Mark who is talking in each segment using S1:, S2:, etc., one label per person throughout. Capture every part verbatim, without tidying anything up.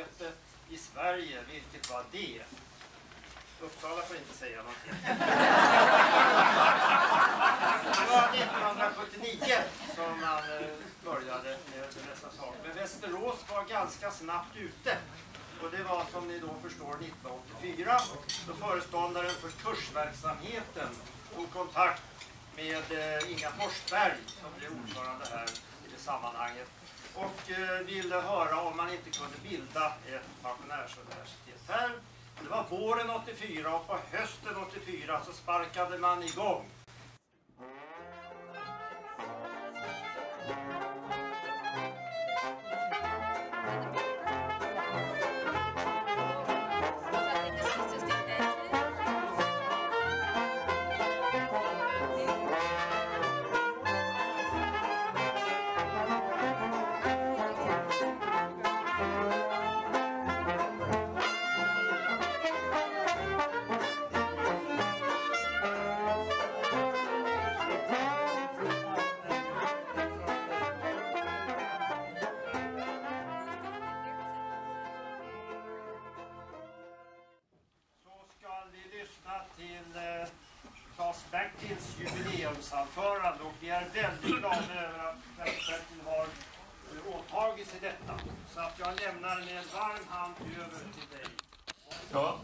S1: universitetsarbete i Sverige, vilket var det. Uppsala får inte säga någonting. Det var nittonhundrasjuttionio som man började med dessa saker. Men Västerås var ganska snabbt ute. Och det var, som ni då förstår, nittonhundraåttiofyra. Då föreståndaren för kursverksamheten tog kontakt med eh, Inga Forsberg, som blev ordförande här i det sammanhanget. Och eh, ville höra om man inte kunde bilda ett pensionärsuniversitet här. Det var våren åttiofyra och på hösten åttiofyra så sparkade man igång. Jubileumsanförande, och vi är väldigt glada över att Bertil har åtagit sig detta. Så att jag lämnar med en varm hand över till dig.
S2: Ja.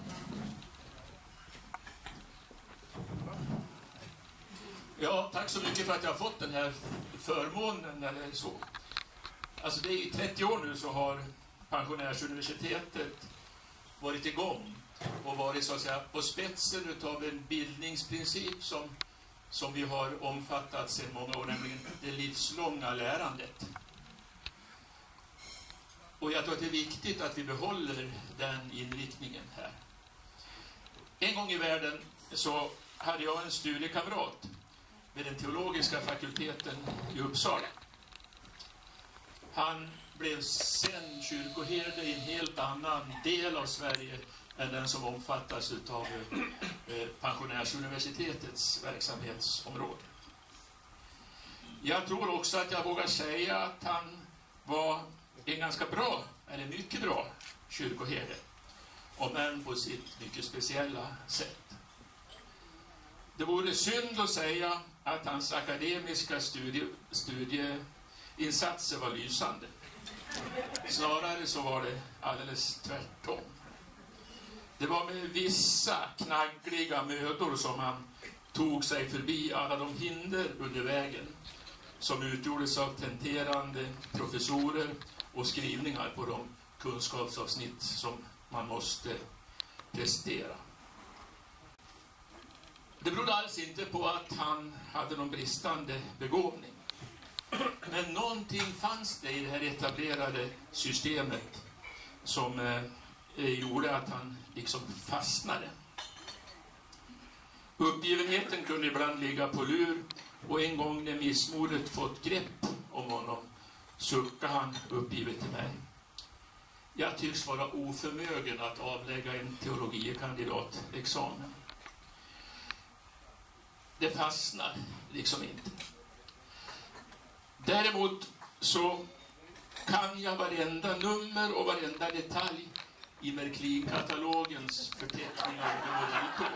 S2: Ja, tack så mycket för att jag har fått den här förmånen eller så. Alltså det är i trettio år nu så har Pensionärsuniversitetet varit igång och varit så att säga på spetsen utav en bildningsprincip som som vi har omfattat sedan många år, nämligen det livslånga lärandet. Och jag tror att det är viktigt att vi behåller den inriktningen här. En gång i världen så hade jag en studiekamrat vid den teologiska fakulteten i Uppsala. Han blev sen kyrkoherde i en helt annan del av Sverige än den som omfattas av eh, Pensionärsuniversitetets verksamhetsområde. Jag tror också att jag vågar säga att han var en ganska bra, eller mycket bra, kyrkoherde. Om än på sitt mycket speciella sätt. Det vore synd att säga att hans akademiska studie, studieinsatser var lysande. Snarare så var det alldeles tvärtom. Det var med vissa knaggliga mödor som han tog sig förbi alla de hinder under vägen som utgjordes av tenterande professorer och skrivningar på de kunskapsavsnitt som man måste prestera. Det berodde alls inte på att han hade någon bristande begåvning. Men någonting fanns det i det här etablerade systemet som eh, gjorde att han liksom fastnade. Uppgivenheten kunde ibland ligga på lur, och en gång när missmodet fått grepp om honom suckade han uppgivet till mig. Jag tycks vara oförmögen att avlägga en teologikandidatexamen. Det fastnar liksom inte. Däremot så kan jag varenda nummer och varenda detalj i Merklin-katalogens förteckningar och villkor.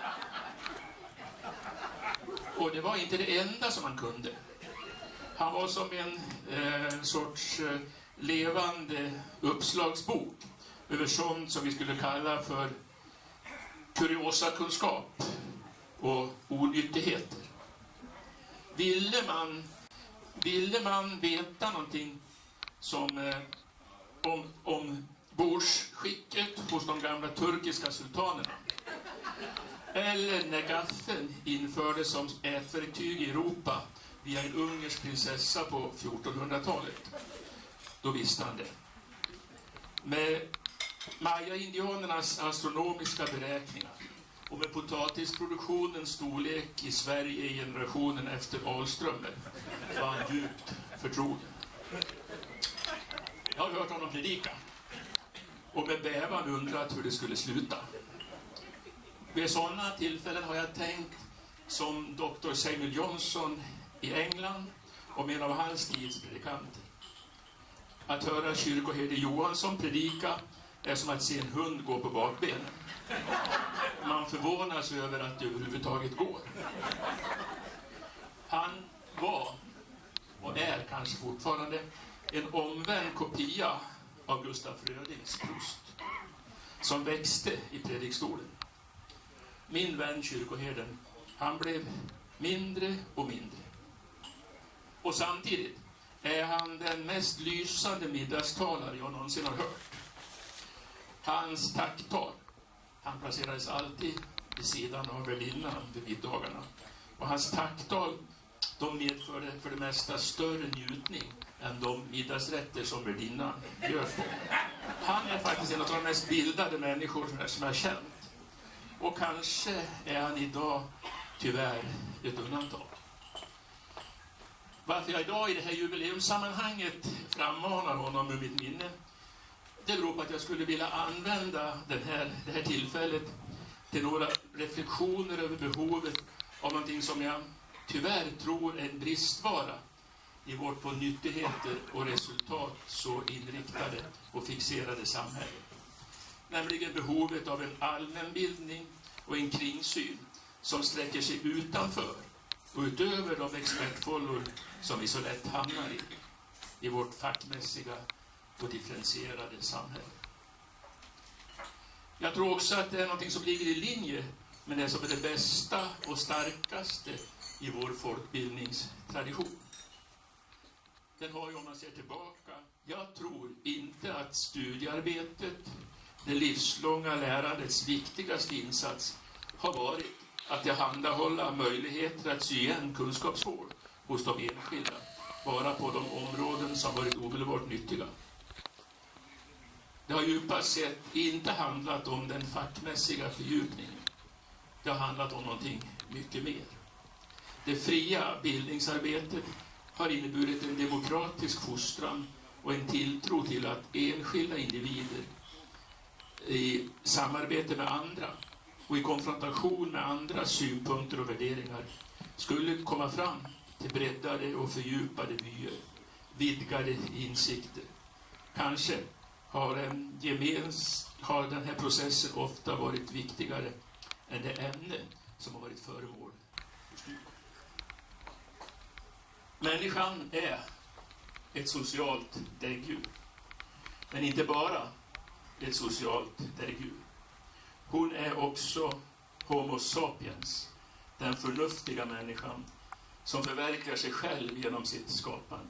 S2: Och det var inte det enda som han kunde. Han var som en eh, sorts eh, levande uppslagsbok över sånt som vi skulle kalla för kuriosakunskap och onyttigheter. Ville man, ville man veta någonting som, eh, om, om bordsskicket hos de gamla turkiska sultanerna, eller när gaffeln infördes som ätverktyg i Europa via en ungersk prinsessa på fjortonhundratalet, då visste han det. Med Maya-indianernas astronomiska beräkningar och med potatisproduktionens storlek i Sverige i generationen efter Alströmer var han djupt förtrogen. Jag har hört honom predika och med bävan undrat hur det skulle sluta. Vid sådana tillfällen har jag tänkt som doktor Samuel Johnson i England och en av hans tids predikanter. Att höra kyrkoherde Johansson predika är som att se en hund gå på bakbenen. Man förvånas över att det överhuvudtaget går. Han var, och är kanske fortfarande, en omvänd kopia av Gustaf Frödings Prost, som växte i predikstolen. Min vän kyrkoherden, han blev mindre och mindre. Och samtidigt är han den mest lysande middagstalare jag någonsin har hört. Hans tacktal, han placerades alltid vid sidan av värdinnan vid middagarna. Och hans tacktal, de medförde för det mesta större njutning än de middagsrätter som värdinnan gör på. Han är faktiskt en av de mest bildade människor som jag har känt. Och kanske är han idag tyvärr ett undantag. Varför jag idag i det här jubileumssammanhanget frammanar honom ur mitt minne, det beror på att jag skulle vilja använda den här, det här tillfället till några reflektioner över behovet av någonting som jag tyvärr tror är en bristvara i vårt på nyttigheter och resultat så inriktade och fixerade samhälle. Nämligen behovet av en allmänbildning och en kringsyn som sträcker sig utanför och utöver de expertfållor som vi så lätt hamnar i, i vårt fackmässiga och differentierade samhälle. Jag tror också att det är något som ligger i linje med det som är det bästa och starkaste i vår folkbildningstradition. Den har ju, om man ser tillbaka, jag tror inte att studiearbetet, det livslånga lärandets viktigaste insats, har varit att tillhandahålla möjligheter att sy igen kunskapshål hos de enskilda, bara på de områden som varit omedelbart nyttiga. Det har djupast sett inte handlat om den fackmässiga fördjupningen. Det har handlat om någonting mycket mer. Det fria bildningsarbetet har inneburit en demokratisk fostran och en tilltro till att enskilda individer i samarbete med andra och i konfrontation med andras synpunkter och värderingar skulle komma fram till breddade och fördjupade vyer, vidgade insikter. Kanske har, en gemens, har den här processen ofta varit viktigare än det ämne som har varit föremål för studier. Människan är ett socialt däggdjur. Men inte bara ett socialt däggdjur. Hon är också Homo sapiens, den förnuftiga människan som förverkligar sig själv genom sitt skapande.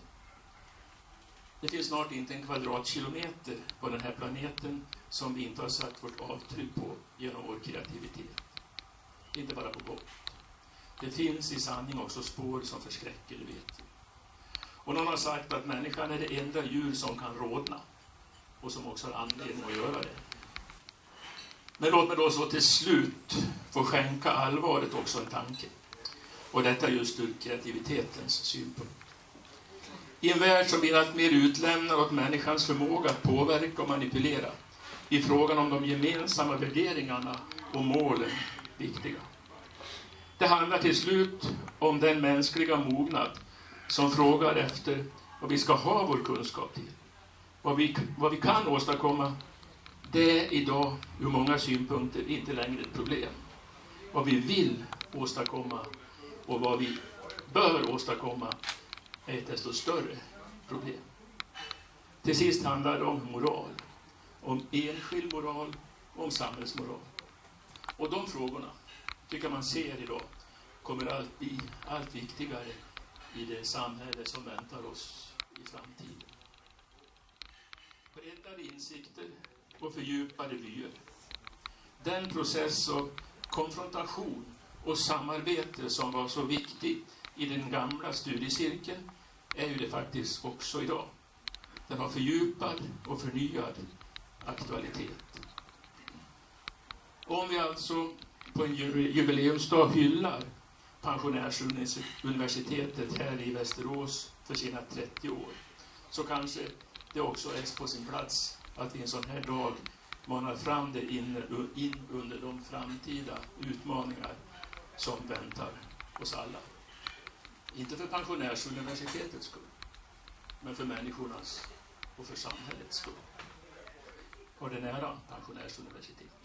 S2: Det finns snart inte en kvadratkilometer på den här planeten som vi inte har satt vårt avtryck på genom vår kreativitet. Inte bara på gott. Det finns i sanning också spår som förskräcker, det vet vi. Och någon har sagt att människan är det enda djur som kan rodna och som också har anledning att göra det. Men låt mig då så till slut få skänka allvaret också en tanke. Och detta just ur kreativitetens synpunkt. I en värld som blir allt mer utlämnad åt människans förmåga att påverka och manipulera i frågan om de gemensamma värderingarna och målen viktiga. Det handlar till slut om den mänskliga mognad som frågar efter vad vi ska ha vår kunskap till. Vad vi, vad vi kan åstadkomma, det är idag ur många synpunkter inte längre ett problem. Vad vi vill åstadkomma och vad vi bör åstadkomma är ett desto större problem. Till sist handlar det om moral. Om enskild moral och om samhällsmoral. Och de frågorna tycker man ser idag kommer att bli allt viktigare i det samhälle som väntar oss i framtiden. Breddade insikter och fördjupade vyer. Den process av konfrontation och samarbete som var så viktig i den gamla studiecirkeln är ju det faktiskt också idag. Den har fördjupad och förnyad aktualitet. Om vi alltså på en jubileumsdag hyllar Pensionärsuniversitetet här i Västerås för sina trettio år, så kanske det också är på sin plats att vi en sån här dag manar fram det in, in under de framtida utmaningar som väntar oss alla. Inte för Pensionärsuniversitetets skull, men för människornas och för samhällets skull. Och det nära pensionärsuniversitet.